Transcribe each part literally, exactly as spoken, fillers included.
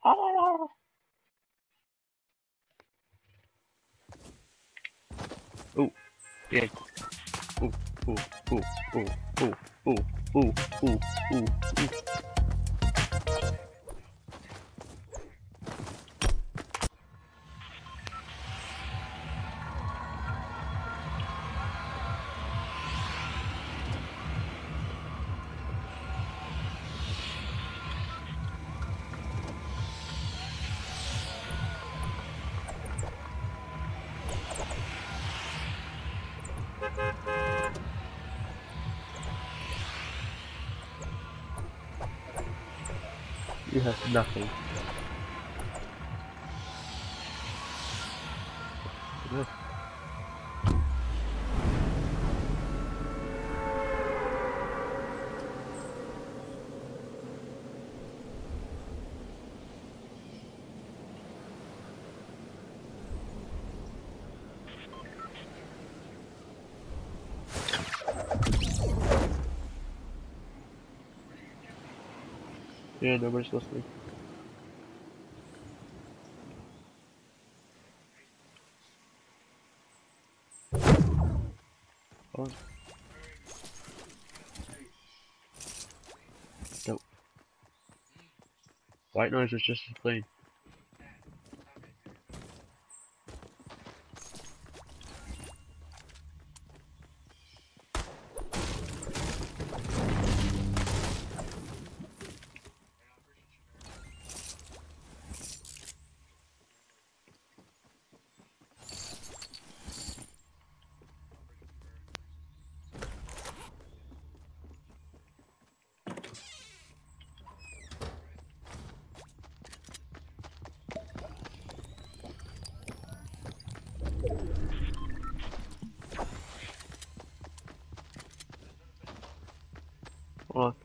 Oh. Oh, yeah. Oh, oh, oh, oh, oh, oh, oh, oh, oh, oh. You have nothing. No. Yeah, nobody's listening. Oh. Nope. White noise is just as clean. Hold on.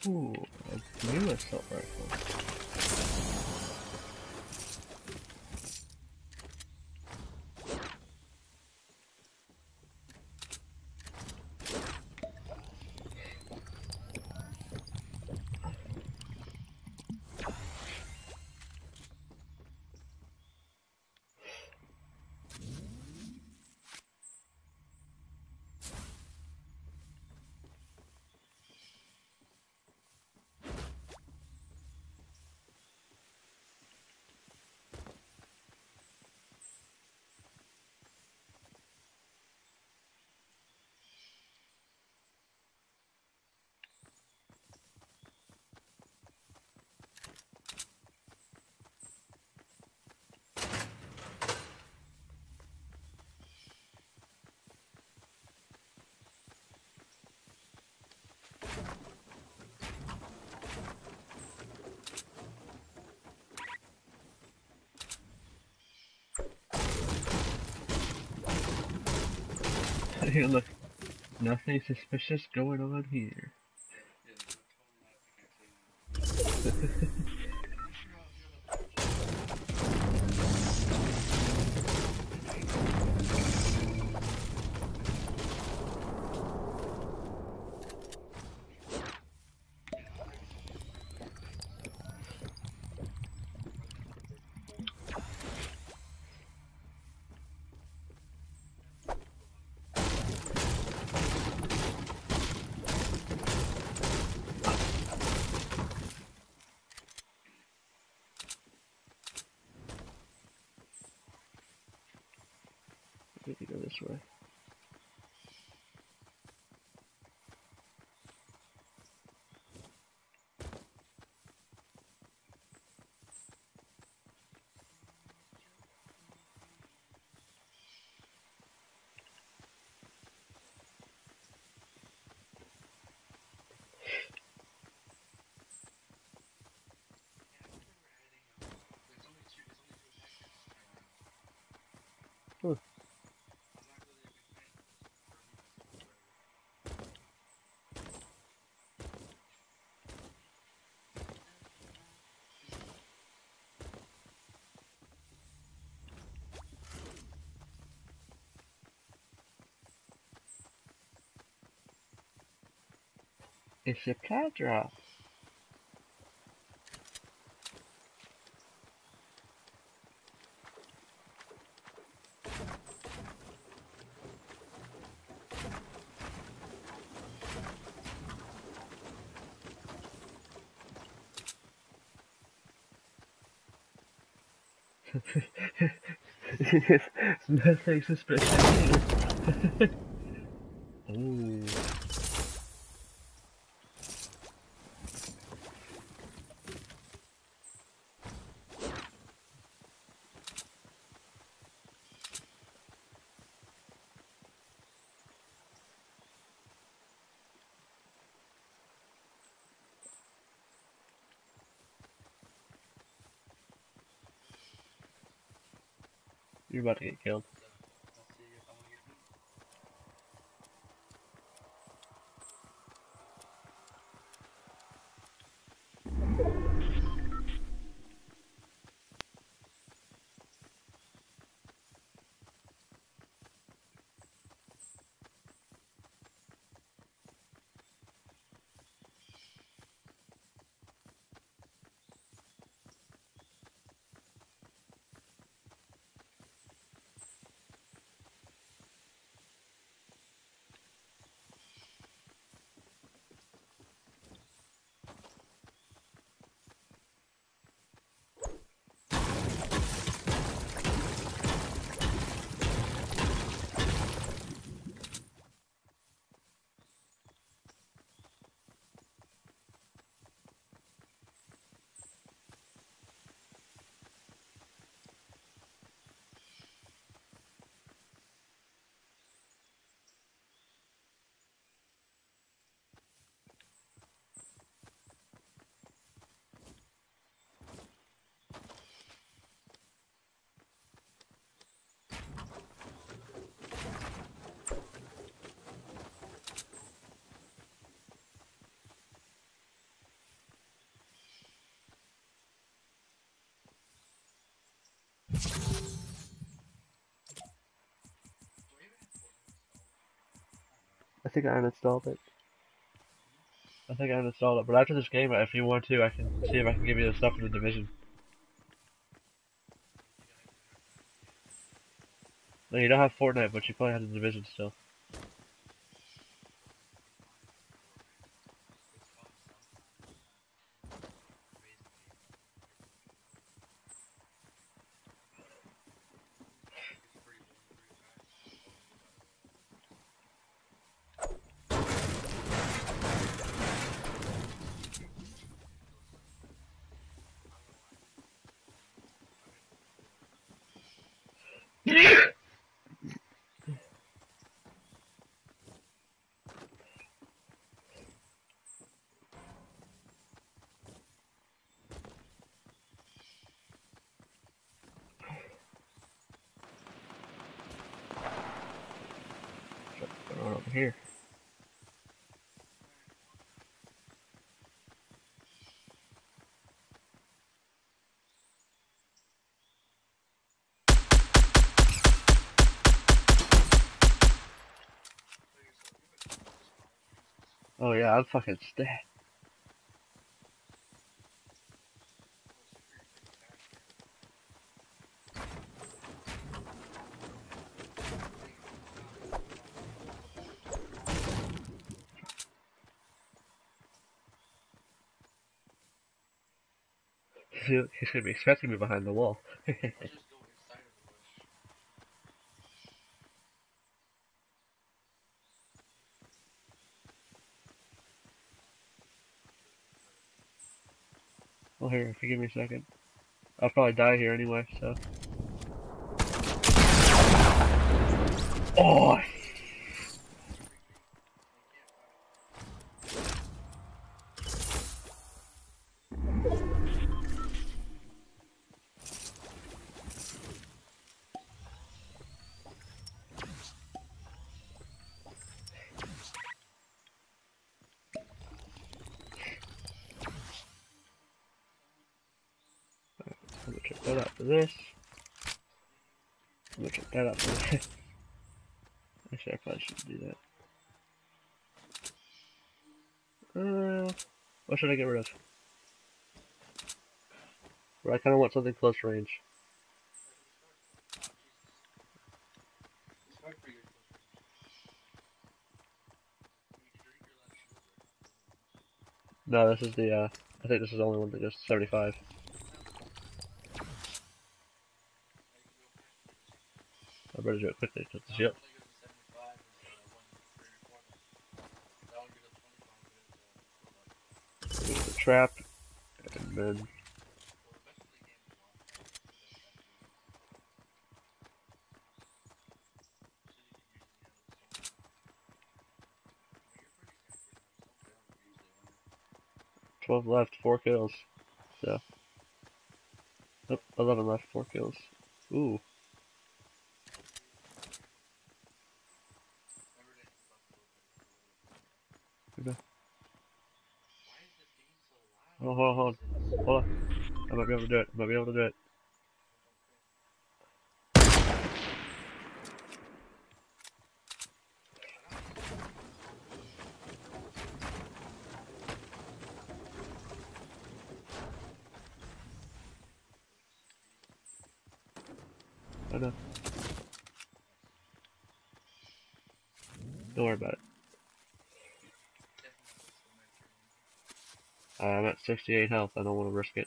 Ooh, a new assault rifle. Hey, look, nothing suspicious going on here. I need to go this way. Huh. It's a plat drop. Nothing suspicious here. Ooh. You're about to get killed. think I uninstalled it. I think I uninstalled it, but after this game, if you want to, I can see if I can give you the stuff for the division. No, you don't have Fortnite, but you probably have the division still. Over here. Oh yeah, I'm fucking stat. He's gonna be expecting me behind the wall. Well, here, if you give me a second. I'll probably die here anyway, so. Oh! I'm gonna check that out for this. I'm gonna check that out for this. Actually, I probably shouldn't do that. Uh, what should I get rid of? Well, I kind of want something close range. No, this is the, uh, I think this is the only one that goes to seventy-five. I better do it quickly because it's yep. There's the trap, and then twelve left, four kills. So, oh, eleven left, four kills. Ooh. Okay. Hold on, hold on, hold on. Hold on. I might be able to do it. I might be able to do it. I know. Don't worry about it. Uh, I'm at sixty-eight health. I don't want to risk it.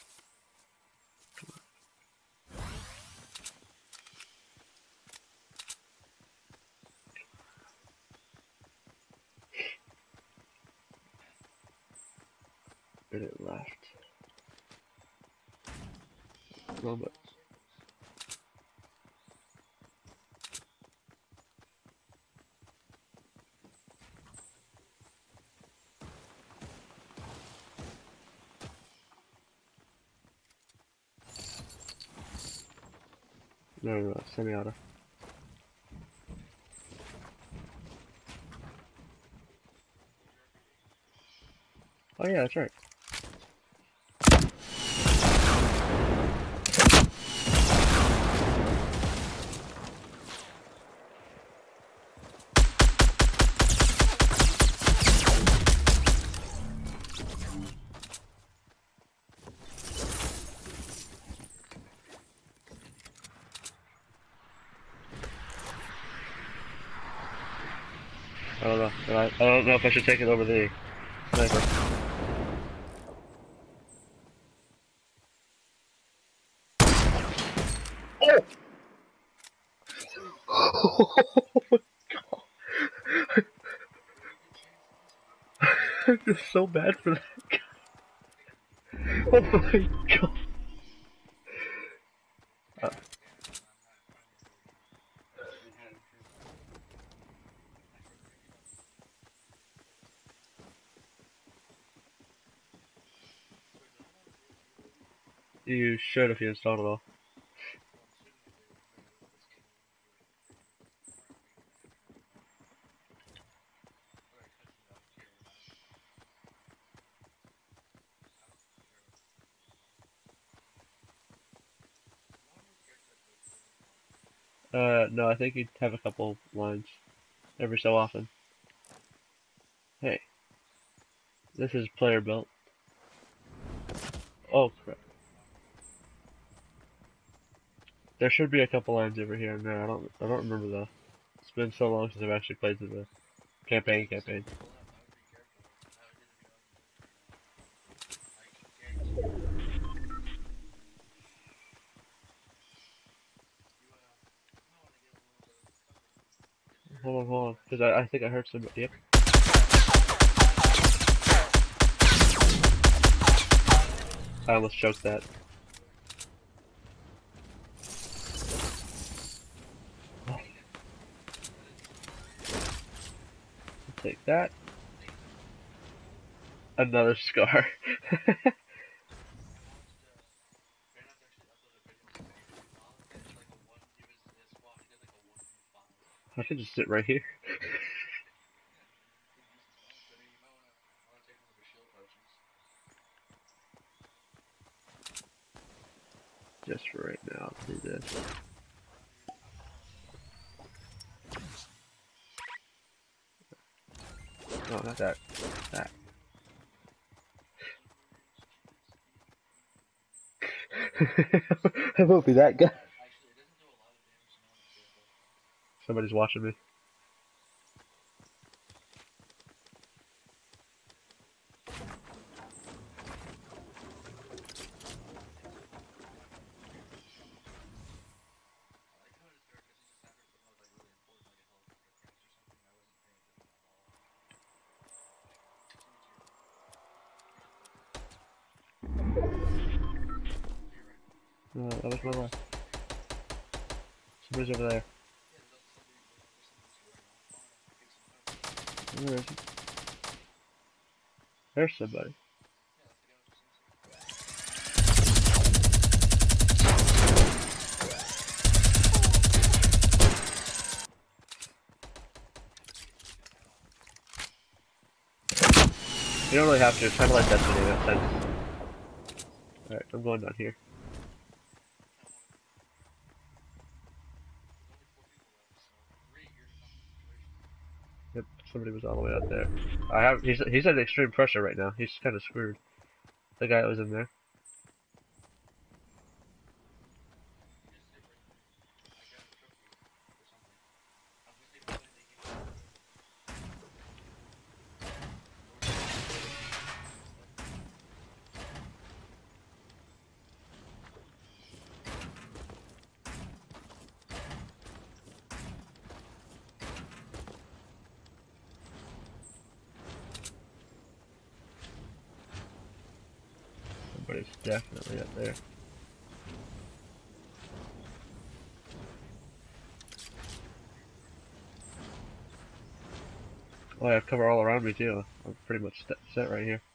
Minute left. Come on, but. No, no, no, semi-auto. Oh yeah, that's right. Oh, and I, I don't know if I should take it over the sniper. Oh! Oh my god! I feel so bad for that guy. Oh my god! Uh, you should if you installed it all. Uh, no, I think you'd have a couple lines every so often. Hey, this is player built. Oh crap. There should be a couple lines over here and there. I don't I don't remember though. It's been so long since I've actually played through the campaign campaign. Hold on, hold on, because I, I think I heard somebody. Yep. I almost choked that. Oh. Take that. Another scar. I could just sit right here. Just for right now, I'll do this. No, not that. That. I won't be that guy. Somebody's watching me. No, that was my left. Somebody's over there. Where is he? There's somebody. You don't really have to, it's kind of like Destiny in that sense. Alright, I'm going down here. Yep, somebody was all the way out there. I have, he's, he's at extreme pressure right now. He's kind of screwed. The guy that was in there. Somebody's definitely up there. Oh, I have cover all around me too. I'm pretty much set right here.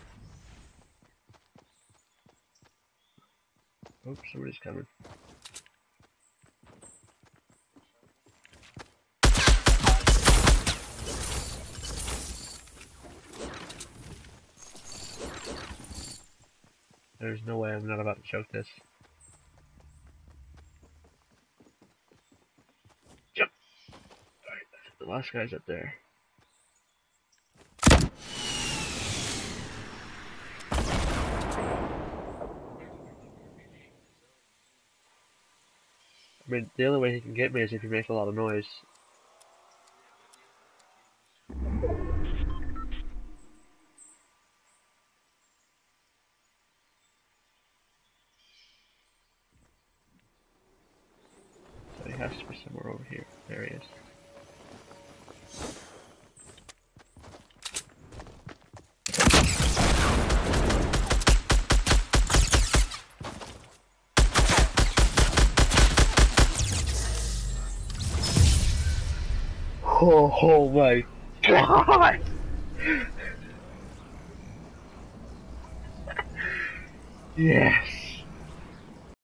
Oops, somebody's coming. There's no way I'm not about to choke this. Jump! Alright, the last guy's up there. I mean, the only way he can get me is if he makes a lot of noise. has to be somewhere over here. There he is. Oh, oh my god! Yes!